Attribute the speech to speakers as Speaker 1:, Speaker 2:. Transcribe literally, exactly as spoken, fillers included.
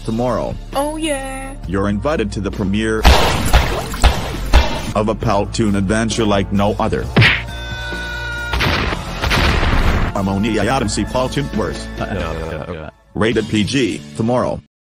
Speaker 1: tomorrow.
Speaker 2: Oh yeah.
Speaker 1: You're invited to the premiere of a Powtoon adventure like no other. Omoniyi Adenusi Powtoon worse. Rated P G, tomorrow.